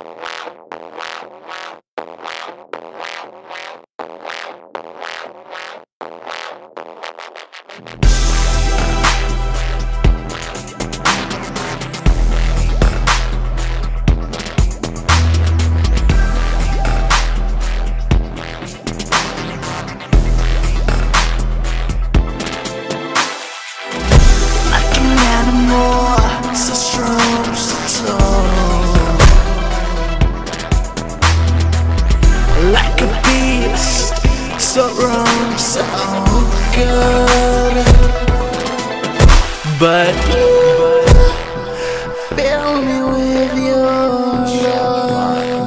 Like a beast, so wrong, so good. But fill me with your love.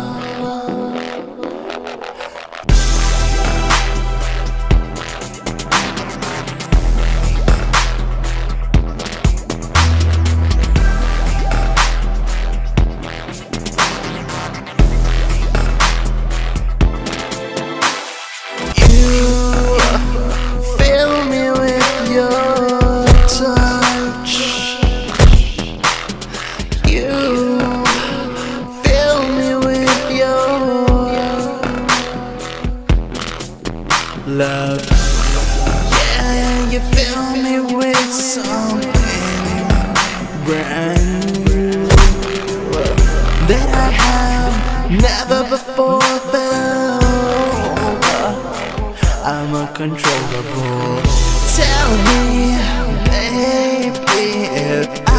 Love, yeah, you fill me with something brand new that I have never before felt. I'm uncontrollable. Tell me, baby, if